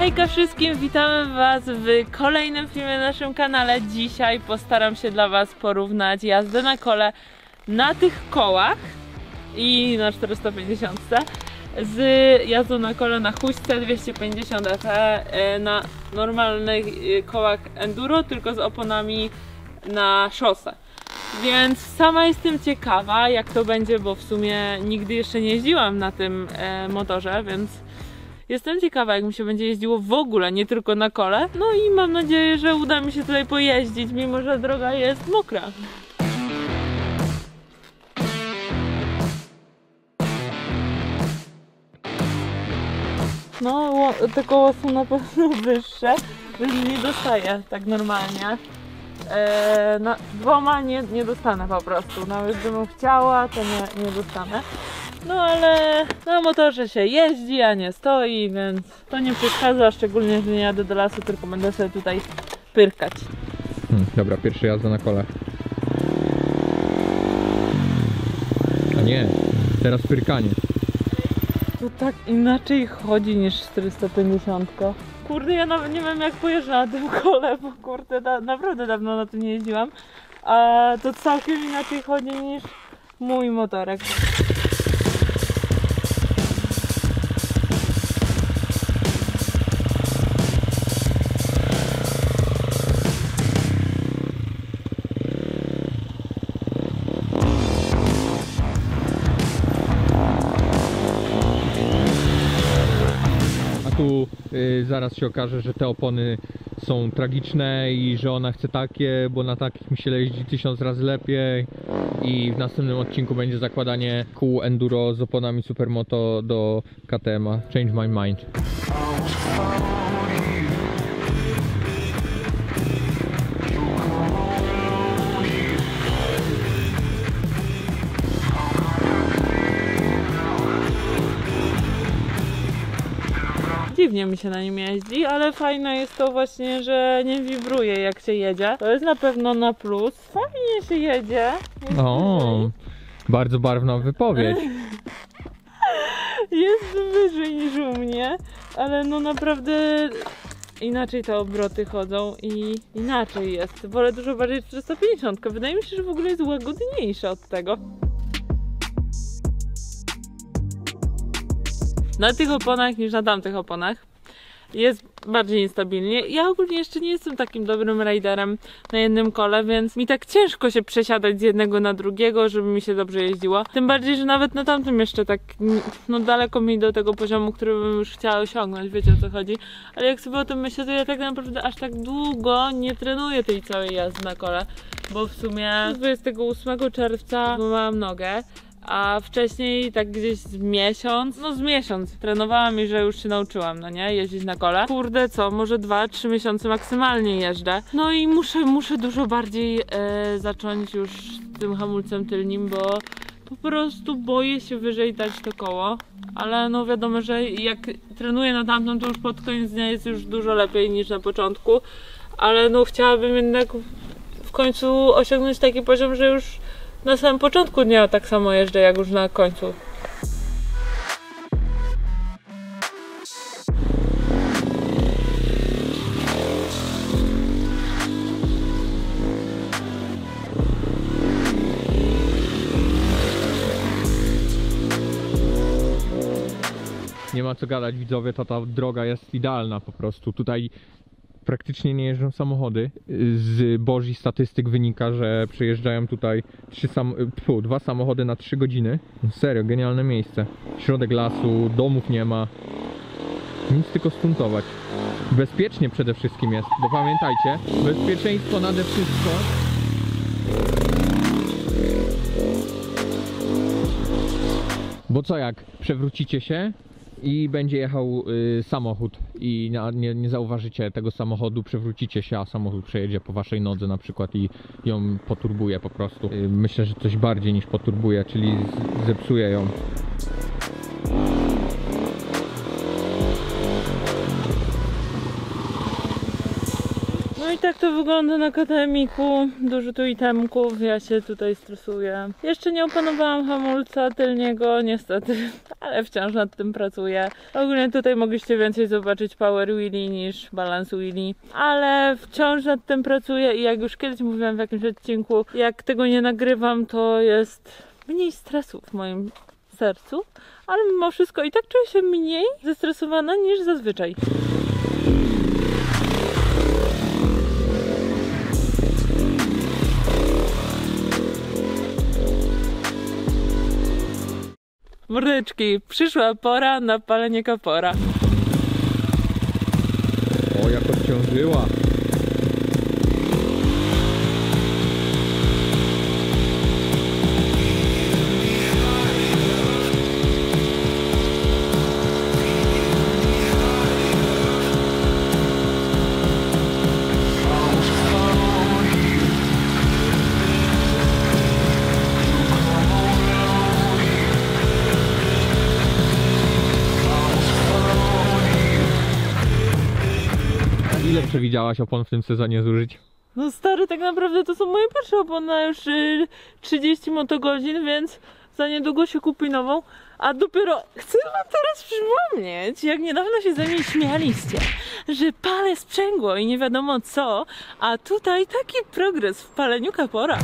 Hejka wszystkim, witamy was w kolejnym filmie na naszym kanale. Dzisiaj postaram się dla was porównać jazdę na kole na tych kołach i na 450 z jazdą na kole na huśce 250 FE na normalnych kołach enduro, tylko z oponami na szosę. Więc sama jestem ciekawa, jak to będzie, bo w sumie nigdy jeszcze nie jeździłam na tym motorze, więc jestem ciekawa, jak mi się będzie jeździło w ogóle, nie tylko na kole. No i mam nadzieję, że uda mi się tutaj pojeździć, mimo że droga jest mokra. No, te koła są na pewno wyższe, więc nie dostaję tak normalnie. Dwoma nie dostanę po prostu, nawet gdybym chciała, to nie dostanę. No ale na motorze się jeździ, a nie stoi, więc to nie przeszkadza, szczególnie, że nie jadę do lasu, tylko będę sobie tutaj pyrkać. Dobra, pierwsza jazda na kole. A nie, teraz pyrkanie. To tak inaczej chodzi niż 450. Kurde, ja nawet nie wiem, jak pojeżdżę na tym kole, bo kurde, naprawdę dawno na tym nie jeździłam. A to całkiem inaczej chodzi niż mój motorek. Tu zaraz się okaże, że te opony są tragiczne i że ona chce takie, bo na takich mi się jeździ 1000 razy lepiej. I w następnym odcinku będzie zakładanie kół enduro z oponami Supermoto do KTM-a. Change my mind. Dziwnie mi się na nim jeździ, ale fajne jest to właśnie, że nie wibruje, jak się jedzie. To jest na pewno na plus. Fajnie się jedzie. O, bardzo barwna wypowiedź. Jest wyżej niż u mnie, ale no naprawdę inaczej te obroty chodzą i inaczej jest. Wolę dużo bardziej 450. Wydaje mi się, że w ogóle jest łagodniejsza od tego. Na tych oponach niż na tamtych oponach jest bardziej niestabilnie. Ja ogólnie jeszcze nie jestem takim dobrym rajderem na jednym kole, więc mi tak ciężko się przesiadać z jednego na drugiego, żeby mi się dobrze jeździło. Tym bardziej, że nawet na tamtym jeszcze tak no daleko mi do tego poziomu, który bym już chciała osiągnąć, wiecie, o co chodzi. Ale jak sobie o tym myślę, to ja tak naprawdę aż tak długo nie trenuję tej całej jazdy na kole, bo w sumie 28 czerwca złamałam nogę. A wcześniej tak gdzieś z miesiąc trenowałam i że już się nauczyłam, no nie, jeździć na kole. Kurde, co, może 2-3 miesiące maksymalnie jeżdżę. No i muszę dużo bardziej zacząć już tym hamulcem tylnim, bo po prostu boję się wyżej dać to koło. Ale no wiadomo, że jak trenuję na tamtą, to już pod koniec dnia jest już dużo lepiej niż na początku. Ale no chciałabym jednak w końcu osiągnąć taki poziom, że już na samym początku dnia tak samo jeżdżę, jak już na końcu. Nie ma co gadać, widzowie, to ta droga jest idealna po prostu. Tutaj praktycznie nie jeżdżą samochody. Z Boży statystyk wynika, że przejeżdżają tutaj 2 samochody na 3 godziny. Serio, genialne miejsce. Środek lasu, domów nie ma. Nic tylko stuntować. Bezpiecznie przede wszystkim jest, bo pamiętajcie, bezpieczeństwo nade wszystko. Bo co jak przewrócicie się i będzie jechał samochód i nie zauważycie tego samochodu, przewrócicie się, a samochód przejedzie po waszej nodze na przykład i ją poturbuje po prostu. Myślę, że coś bardziej niż poturbuje, czyli zepsuje ją. No No i tak to wygląda na KTM-iku. Dużo tu itemków, ja się tutaj stresuję. Jeszcze nie opanowałam hamulca tylniego, niestety, ale wciąż nad tym pracuję. Ogólnie tutaj mogliście więcej zobaczyć power wheelie niż balance wheelie, ale wciąż nad tym pracuję i jak już kiedyś mówiłam w jakimś odcinku, jak tego nie nagrywam, to jest mniej stresu w moim sercu, ale mimo wszystko i tak czuję się mniej zestresowana niż zazwyczaj. Mordeczki, przyszła pora na palenie kapora. O, jak odciążyła. Ile przewidziałaś opon w tym sezonie zużyć? No stary, tak naprawdę to są moje pierwsze opony na już 30 motogodzin, więc za niedługo się kupi nową. A dopiero chcę wam teraz przypomnieć, jak niedawno się ze mnie śmialiście, że palę sprzęgło i nie wiadomo co, a tutaj taki progres w paleniu kapora.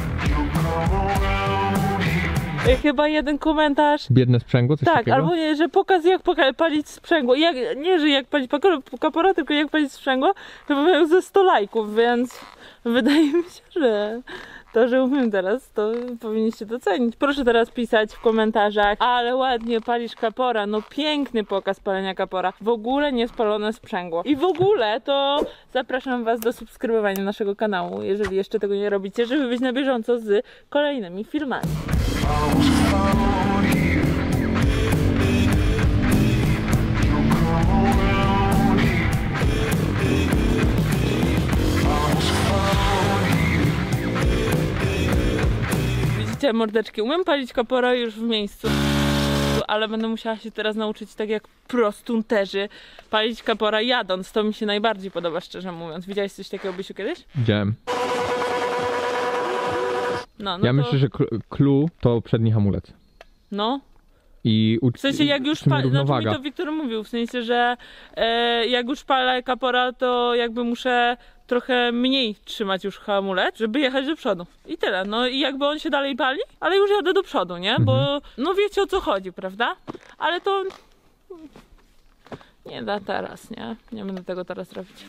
Chyba jeden komentarz. Biedne sprzęgło, coś tak, takiego? albo nie, że pokaz jak palić sprzęgło. Nie, że jak palić kapora, tylko jak palić sprzęgło. Chyba miał ze 100 lajków, więc wydaje mi się, że to, że umiem teraz, to powinniście docenić. Proszę teraz pisać w komentarzach, ale ładnie palisz kapora. No piękny pokaz palenia kapora. W ogóle niespalone sprzęgło. I w ogóle to zapraszam was do subskrybowania naszego kanału, jeżeli jeszcze tego nie robicie, żeby być na bieżąco z kolejnymi filmami. Widzicie, mordeczki, umiem palić kapora już w miejscu, ale będę musiała się teraz nauczyć, tak jak prostunterzy, palić kapora jadąc. To mi się najbardziej podoba, szczerze mówiąc. Widziałeś coś takiego, Bysiu, kiedyś? Widziałem. No Ja to... myślę, że clue to przedni hamulec. No. I W sensie jak już palę, znaczy mi to Wiktor mówił, w sensie, że jak już palę kapora, to jakby muszę trochę mniej trzymać już hamulec, żeby jechać do przodu. I tyle. No i jakby on się dalej pali, ale już jadę do przodu, nie? Bo no wiecie o co chodzi, prawda? Ale to nie da teraz, nie? Nie będę tego teraz robić.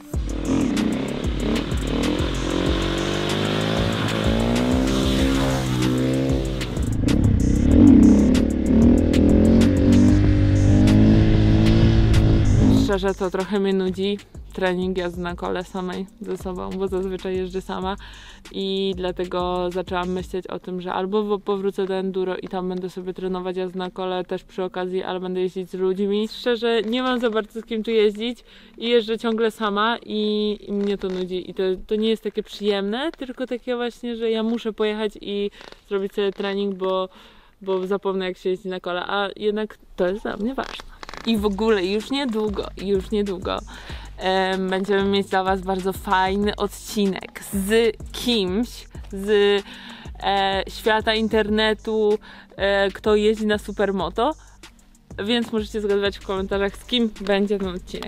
Szczerze to trochę mnie nudzi trening jazdy na kole samej ze sobą, bo zazwyczaj jeżdżę sama i dlatego zaczęłam myśleć o tym, że albo powrócę do enduro i tam będę sobie trenować jazdę na kole też przy okazji, ale będę jeździć z ludźmi. Szczerze nie mam za bardzo z kim tu jeździć i jeżdżę ciągle sama i mnie to nudzi i to nie jest takie przyjemne, tylko takie właśnie, że ja muszę pojechać i zrobić sobie trening, bo zapomnę jak się jeździ na kole, a jednak to jest dla mnie ważne. I w ogóle już niedługo będziemy mieć dla was bardzo fajny odcinek z kimś z świata internetu, kto jeździ na supermoto, więc możecie zgadywać w komentarzach, z kim będzie ten odcinek.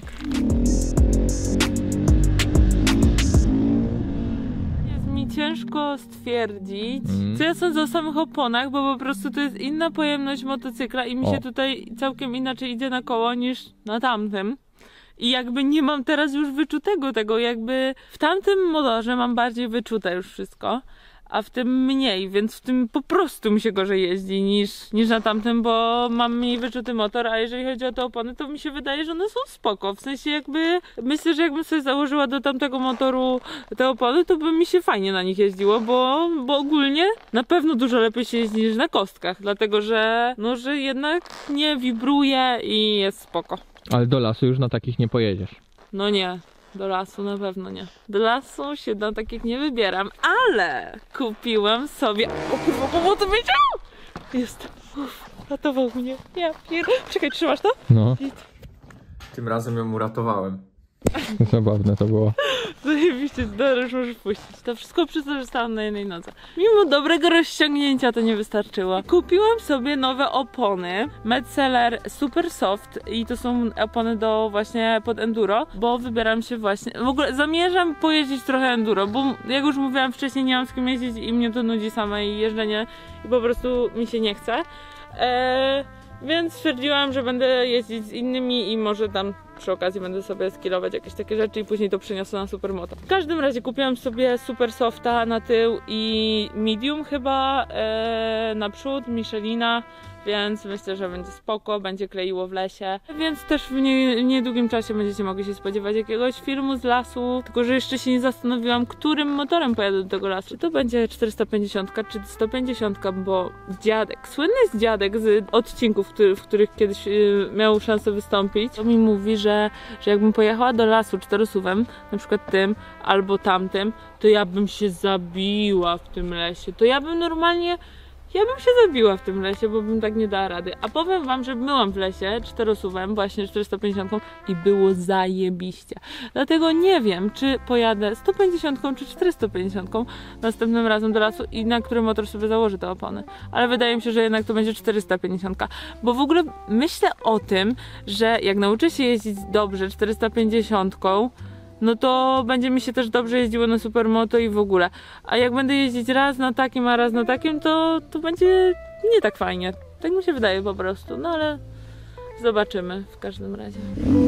Jest mi ciężko stwierdzić, co ja sądzę o samych oponach, bo po prostu to jest inna pojemność motocykla i mi się tutaj całkiem inaczej idzie na koło niż na tamtym. I jakby nie mam teraz już wyczutego tego, jakby w tamtym motorze mam bardziej wyczute już wszystko, a w tym mniej, więc w tym po prostu mi się gorzej jeździ niż na tamtym, bo mam mniej wyczuty motor, a jeżeli chodzi o te opony, to mi się wydaje, że one są spoko, w sensie jakby, myślę, że jakbym sobie założyła do tamtego motoru te opony, to by mi się fajnie na nich jeździło, bo ogólnie na pewno dużo lepiej się jeździ niż na kostkach, dlatego że, no, że jednak nie wibruje i jest spoko. Ale do lasu już na takich nie pojedziesz. No nie, do lasu na pewno nie. Do lasu się na takich nie wybieram, ale kupiłam sobie... O kurwa, pomocy wiedział! Jest. Ratował mnie. Ja Czekaj, trzymasz to? No. Tym razem ją uratowałem. Zabawne to było. Zajebiście, dobra, już możesz puścić. To wszystko przez to, że stałam na jednej nodze. Mimo dobrego rozciągnięcia to nie wystarczyło. Kupiłam sobie nowe opony. Metzeler Super Soft i to są opony do właśnie pod enduro, bo wybieram się właśnie, w ogóle zamierzam pojeździć trochę enduro, bo jak już mówiłam wcześniej, nie mam z kim jeździć i mnie to nudzi same i jeżdżenie i po prostu mi się nie chce. Więc stwierdziłam, że będę jeździć z innymi i może tam przy okazji będę sobie skillować jakieś takie rzeczy i później to przeniosę na supermoto. W każdym razie kupiłam sobie Super Softa na tył i medium chyba naprzód, Michelina, więc myślę, że będzie spoko, będzie kleiło w lesie. Więc też w niedługim czasie będziecie mogli się spodziewać jakiegoś filmu z lasu, tylko że jeszcze się nie zastanowiłam, którym motorem pojadę do tego lasu. Czy to będzie 450 czy 150, bo dziadek, słynny jest dziadek z odcinków, w których kiedyś miał szansę wystąpić, to mi mówi, że jakbym pojechała do lasu czterosuwem, na przykład tym albo tamtym, to ja bym się zabiła w tym lesie. To ja bym normalnie... Ja bym się zabiła w tym lesie, bo bym tak nie dała rady. A powiem wam, że byłam w lesie czterosuwem, właśnie 450 i było zajebiście. Dlatego nie wiem, czy pojadę 150 czy 450 następnym razem do lasu i na który motor sobie założę te opony. Ale wydaje mi się, że jednak to będzie 450. Bo w ogóle myślę o tym, że jak nauczę się jeździć dobrze 450, no to będzie mi się też dobrze jeździło na supermoto i w ogóle. A jak będę jeździć raz na takim, a raz na takim, to będzie nie tak fajnie. Tak mi się wydaje po prostu. No ale zobaczymy w każdym razie.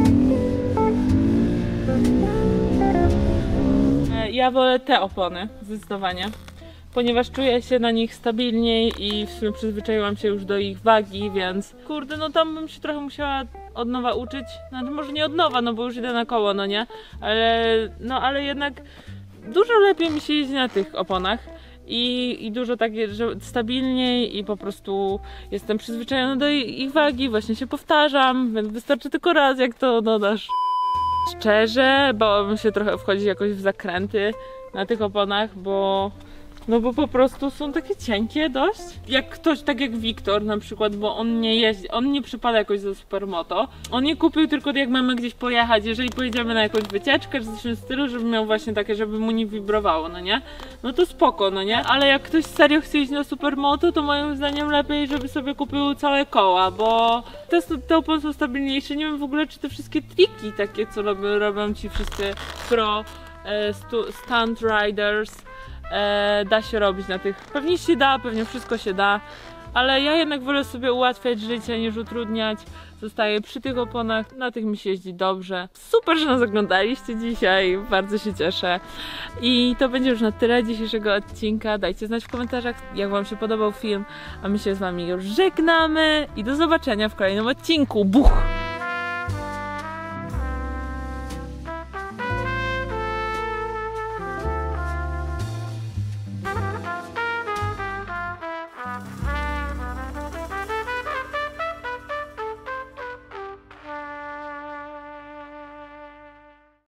Ja wolę te opony, zdecydowanie. Ponieważ czuję się na nich stabilniej i w sumie przyzwyczaiłam się już do ich wagi, więc kurde, no tam bym się trochę musiała od nowa uczyć. Znaczy może nie od nowa, no bo już idę na koło, no nie? Ale jednak dużo lepiej mi się jeździ na tych oponach i dużo takie, że stabilniej i po prostu jestem przyzwyczajona do ich wagi, właśnie się powtarzam, więc wystarczy tylko raz, jak to dodasz. Szczerze, bałabym się trochę wchodzić jakoś w zakręty na tych oponach, bo po prostu są takie cienkie dość. Jak ktoś, tak jak Wiktor na przykład, bo on nie jeździ, on nie przypada jakoś za supermoto. On je kupił tylko jak mamy gdzieś pojechać, jeżeli pojedziemy na jakąś wycieczkę czy coś w tym stylu, żeby miał właśnie takie, żeby mu nie wibrowało, no nie? No to spoko, no nie? Ale jak ktoś serio chce iść na supermoto, to moim zdaniem lepiej, żeby sobie kupił całe koła, bo te opony są stabilniejsze. Nie wiem w ogóle, czy te wszystkie triki takie, co robią ci wszyscy pro stunt riders, da się robić na tych. Pewnie się da, pewnie wszystko się da, ale ja jednak wolę sobie ułatwiać życie niż utrudniać. Zostaję przy tych oponach, na tych mi się jeździ dobrze. Super, że nas oglądaliście dzisiaj, bardzo się cieszę. I to będzie już na tyle dzisiejszego odcinka. Dajcie znać w komentarzach, jak wam się podobał film, a my się z wami już żegnamy i do zobaczenia w kolejnym odcinku. Buch!